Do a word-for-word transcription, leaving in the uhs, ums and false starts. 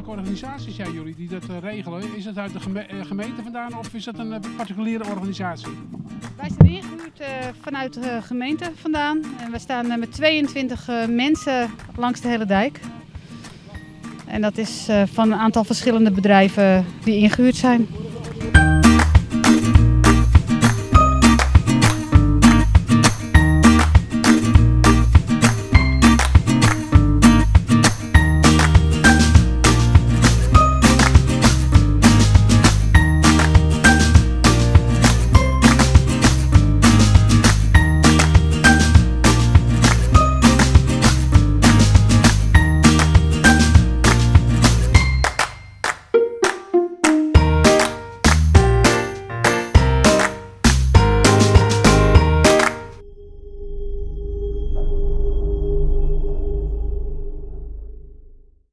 welke organisatie zijn jullie die dat uh, regelen? Is dat uit de geme uh, gemeente vandaan of is dat een uh, particuliere organisatie? Wij zijn ingehuurd uh, vanuit de gemeente vandaan en we staan uh, met tweeëntwintig uh, mensen langs de hele dijk. En dat is uh, van een aantal verschillende bedrijven die ingehuurd zijn.